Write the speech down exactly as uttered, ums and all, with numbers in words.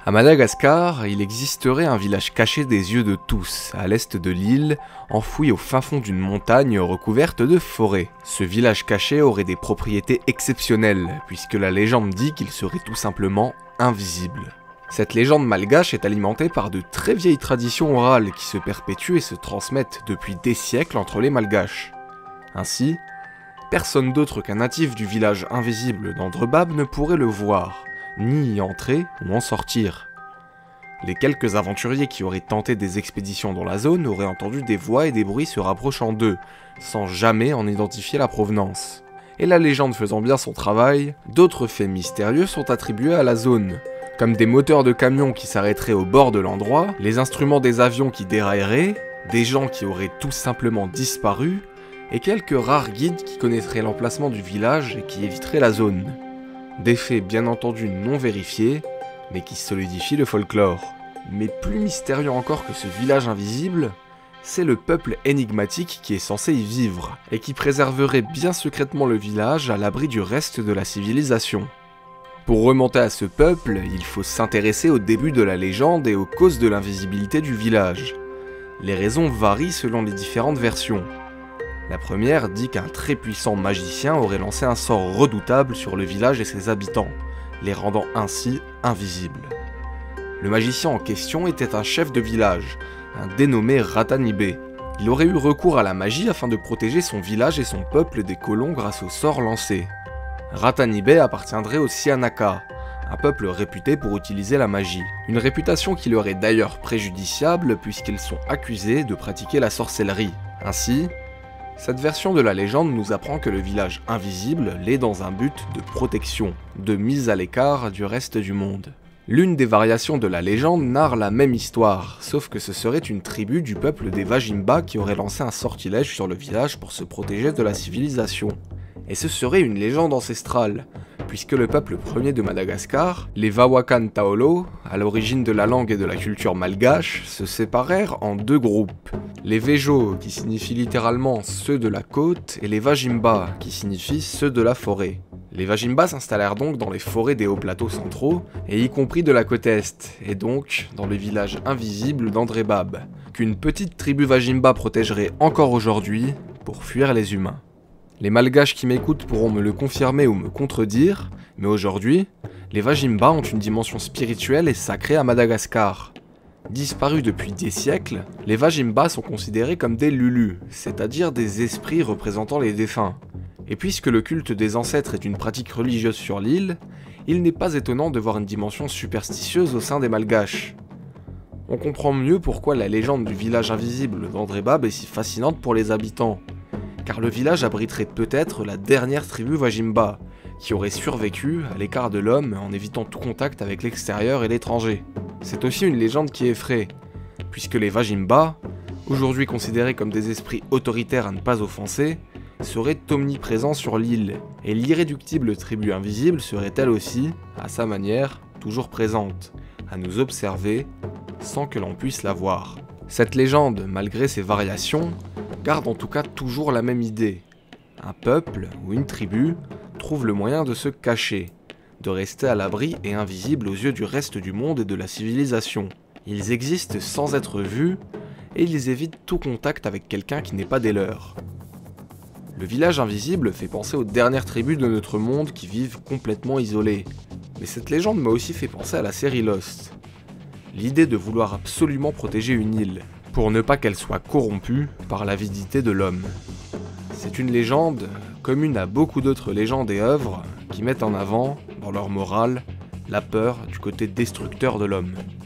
À Madagascar, il existerait un village caché des yeux de tous, à l'est de l'île, enfoui au fin fond d'une montagne recouverte de forêts. Ce village caché aurait des propriétés exceptionnelles, puisque la légende dit qu'il serait tout simplement invisible. Cette légende malgache est alimentée par de très vieilles traditions orales qui se perpétuent et se transmettent depuis des siècles entre les malgaches. Ainsi, personne d'autre qu'un natif du village invisible d'Andrebab ne pourrait le voir, ni y entrer ou en sortir. Les quelques aventuriers qui auraient tenté des expéditions dans la zone auraient entendu des voix et des bruits se rapprochant d'eux, sans jamais en identifier la provenance. Et la légende faisant bien son travail, d'autres faits mystérieux sont attribués à la zone, comme des moteurs de camions qui s'arrêteraient au bord de l'endroit, les instruments des avions qui dérailleraient, des gens qui auraient tout simplement disparu, et quelques rares guides qui connaîtraient l'emplacement du village et qui éviteraient la zone. Des faits bien entendu non vérifiés, mais qui solidifient le folklore. Mais plus mystérieux encore que ce village invisible, c'est le peuple énigmatique qui est censé y vivre, et qui préserverait bien secrètement le village à l'abri du reste de la civilisation. Pour remonter à ce peuple, il faut s'intéresser au début de la légende et aux causes de l'invisibilité du village. Les raisons varient selon les différentes versions. La première dit qu'un très puissant magicien aurait lancé un sort redoutable sur le village et ses habitants, les rendant ainsi invisibles. Le magicien en question était un chef de village, un dénommé Ratanibé. Il aurait eu recours à la magie afin de protéger son village et son peuple des colons grâce au sort lancé. Ratanibé appartiendrait aux Sianaka, un peuple réputé pour utiliser la magie. Une réputation qui leur est d'ailleurs préjudiciable puisqu'ils sont accusés de pratiquer la sorcellerie. Ainsi, cette version de la légende nous apprend que le village invisible l'est dans un but de protection, de mise à l'écart du reste du monde. L'une des variations de la légende narre la même histoire, sauf que ce serait une tribu du peuple des Vajimba qui aurait lancé un sortilège sur le village pour se protéger de la civilisation. Et ce serait une légende ancestrale, puisque le peuple premier de Madagascar, les Vawakan Taolo, à l'origine de la langue et de la culture malgache, se séparèrent en deux groupes. Les Vejo, qui signifient littéralement ceux de la côte, et les Vajimba, qui signifient ceux de la forêt. Les Vajimba s'installèrent donc dans les forêts des hauts plateaux centraux, et y compris de la côte est, et donc dans le village invisible d'Andrebab, qu'une petite tribu Vajimba protégerait encore aujourd'hui pour fuir les humains. Les malgaches qui m'écoutent pourront me le confirmer ou me contredire, mais aujourd'hui, les Vajimba ont une dimension spirituelle et sacrée à Madagascar. Disparus depuis des siècles, les Vajimba sont considérés comme des Lulus, c'est-à-dire des esprits représentant les défunts. Et puisque le culte des ancêtres est une pratique religieuse sur l'île, il n'est pas étonnant de voir une dimension superstitieuse au sein des malgaches. On comprend mieux pourquoi la légende du village invisible d'Andrebab est si fascinante pour les habitants. Car le village abriterait peut-être la dernière tribu Vajimba, qui aurait survécu à l'écart de l'homme en évitant tout contact avec l'extérieur et l'étranger. C'est aussi une légende qui effraie, puisque les Vajimba, aujourd'hui considérés comme des esprits autoritaires à ne pas offenser, seraient omniprésents sur l'île, et l'irréductible tribu invisible serait elle aussi, à sa manière, toujours présente, à nous observer sans que l'on puisse la voir. Cette légende, malgré ses variations, garde en tout cas toujours la même idée. Un peuple ou une tribu trouve le moyen de se cacher, de rester à l'abri et invisible aux yeux du reste du monde et de la civilisation. Ils existent sans être vus et ils évitent tout contact avec quelqu'un qui n'est pas des leurs. Le village invisible fait penser aux dernières tribus de notre monde qui vivent complètement isolées. Mais cette légende m'a aussi fait penser à la série Lost. L'idée de vouloir absolument protéger une île, pour ne pas qu'elle soit corrompue par l'avidité de l'homme. C'est une légende commune à beaucoup d'autres légendes et œuvres qui mettent en avant, dans leur morale, la peur du côté destructeur de l'homme.